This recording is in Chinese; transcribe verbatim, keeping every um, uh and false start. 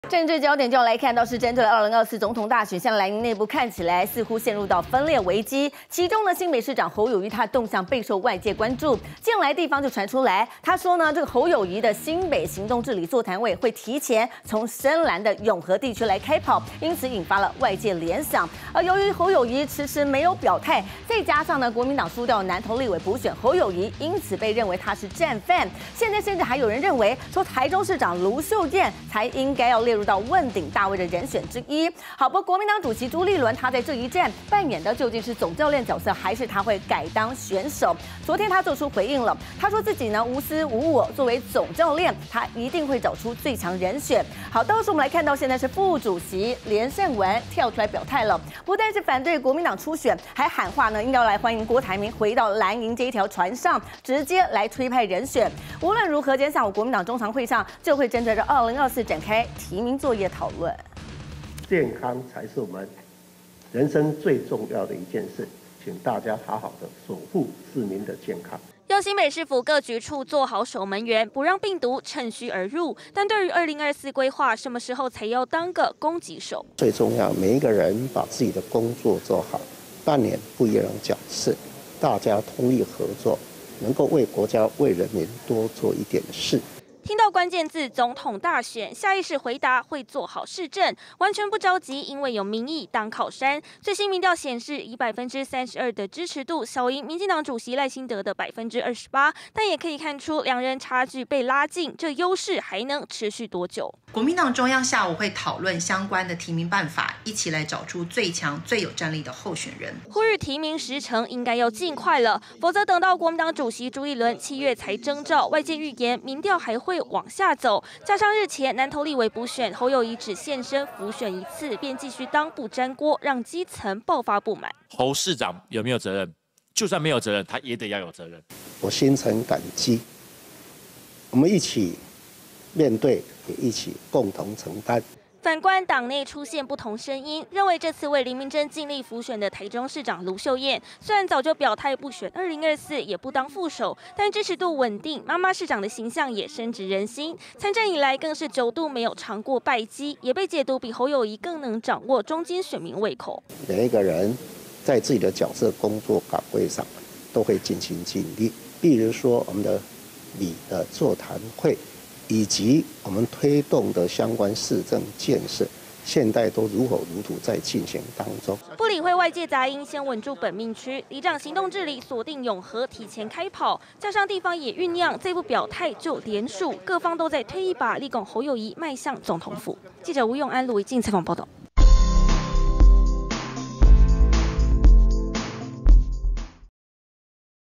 政治焦点就要来看到是针对二零二四总统大选，现在蓝营内部看起来似乎陷入到分裂危机。其中呢，新北市长侯友宜他的动向备受外界关注。近来地方就传出来，他说呢，这个侯友宜的新北行动治理座谈会会提前从深蓝的永和地区来开跑，因此引发了外界联想。而由于侯友宜迟迟没有表态，再加上呢，国民党输掉南投立委补选，侯友宜因此被认为他是战犯。现在甚至还有人认为说，台中市长卢秀燕才应该要列入到问鼎大位的人选之一。好，不过国民党主席朱立伦他在这一战扮演的究竟是总教练角色，还是他会改当选手？昨天他做出回应了，他说自己呢无私无我，作为总教练，他一定会找出最强人选。好，到时候我们来看到现在是副主席连胜文跳出来表态了，不但是反对国民党初选，还喊话呢，应该要来欢迎郭台铭回到蓝营这一条船上，直接来推派人选。无论如何，今天下午国民党中常会上就会针对这二零二四展开提名作业讨论。 健康才是我们人生最重要的一件事，请大家好好的守护市民的健康。 要新北市府各局处做好守门员，不让病毒趁虚而入。但对于二零二四规划，什么时候才要当个攻击手？ 最重要，每一个人把自己的工作做好，扮演不一样的角色，大家通力合作，能够为国家、为人民多做一点事。 听到关键字总统大选，下意识回答会做好市政，完全不着急，因为有民意当靠山。最新民调显示，以百分之三十二的支持度小赢民进党主席赖清德的百分之二十八，但也可以看出两人差距被拉近，这优势还能持续多久？ 国民党中央下午会讨论相关的提名办法，一起来找出最强、最有战力的候选人。 呼吁提名时程应该要尽快了，否则等到国民党主席朱立伦七月才征召，外界预言民调还会往下走，加上日前南投立委补选，侯友宜只现身辅选一次，便继续当不沾锅，让基层爆发不满。 侯市长有没有责任？就算没有责任，他也得要有责任。 我心存感激，我们一起面对，也一起共同承担。 反观党内出现不同声音，认为这次为林明珍尽力辅选的台中市长卢秀燕，虽然早就表态不选二零二四，也不当副手，但支持度稳定，妈妈市长的形象也深植人心。参战以来更是九度没有尝过败绩，也被解读比侯友宜更能掌握中间选民胃口。 每一个人在自己的角色、工作岗位上都会尽心尽力。比如说我们的里的座谈会，以及我们推动的相关市政建设，现在都如火如荼在进行当中。 不理会外界杂音，先稳住本命区。里长行动治理锁定永和，提前开跑，加上地方也酝酿，这不表态就连署，各方都在推一把，力拱侯友宜迈向总统府。记者吴永安、卢怡静采访报道。